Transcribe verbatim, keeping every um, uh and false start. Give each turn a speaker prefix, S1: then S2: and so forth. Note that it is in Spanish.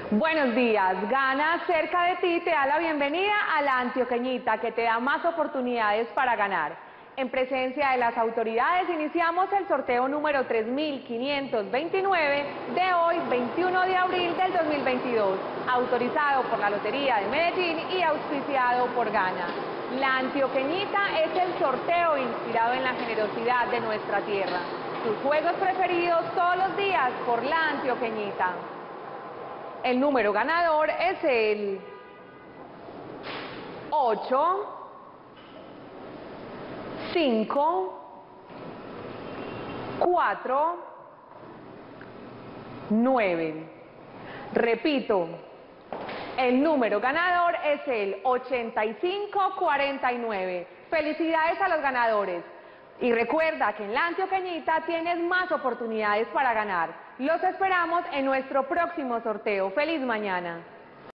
S1: Buenos días, Gana cerca de ti te da la bienvenida a la Antioqueñita, que te da más oportunidades para ganar. En presencia de las autoridades iniciamos el sorteo número tres mil quinientos veintinueve de hoy, veintiuno de abril del dos mil veintidós, autorizado por la Lotería de Medellín y auspiciado por Gana. La Antioqueñita es el sorteo inspirado en la generosidad de nuestra tierra. Tus juegos preferidos todos los días por la Antioqueñita. El número ganador es el ocho, cinco, cuatro, nueve. Repito, el número ganador es el ochenta y cinco cuarenta y nueve. Felicidades a los ganadores. Y recuerda que en la Antioqueñita tienes más oportunidades para ganar. Los esperamos en nuestro próximo sorteo. ¡Feliz mañana!